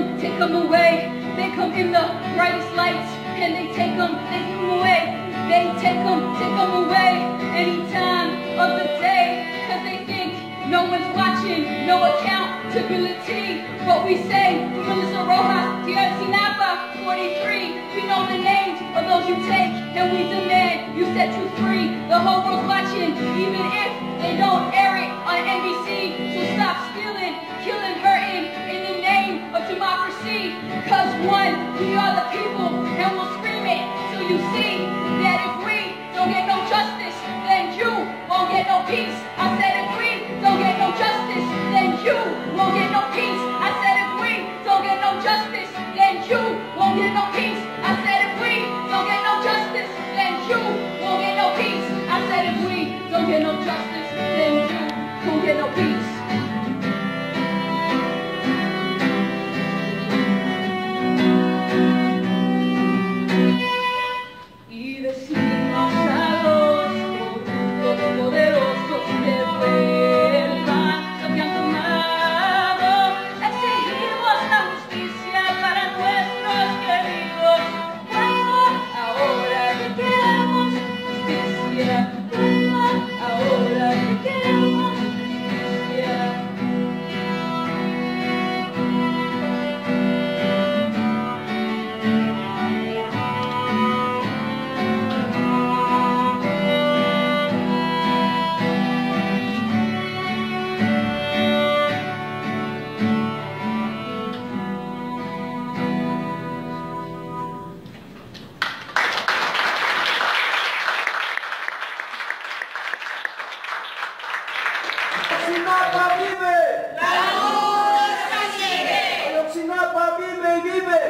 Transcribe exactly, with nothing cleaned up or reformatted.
them, take them away. They come in the brightest lights, and they take them, they take them away. They take them, take them away any time of the day, because they think no one's watching, no accountability. What we say, from Melissa Rojas, Tierra Napa, forty-three, we know the names of those you take, and we demand you set you free. The whole world's watching, even if they don't air it on N B C. So stop stealing, killing, hurting in the name of democracy. Cause one, we are the people, and we'll scream it till you see that if we don't get no justice, then you won't get no peace. I said if we don't get no justice, then you won't get no peace. I said if we don't get no justice, then you won't get no peace. I said if we don't get no justice, then you won't get no peace. I said if we don't get no justice, then you won't get no peace. Y decimos a los todopoderosos que vuelvan lo que han tomado. Exigimos la justicia para nuestros queridos. Vuelvan ahora que queremos justicia. Vuelvan ahora que queremos justicia. Ayotzinapa vive! ¡La lucha sigue! Ayotzinapa vive y vive!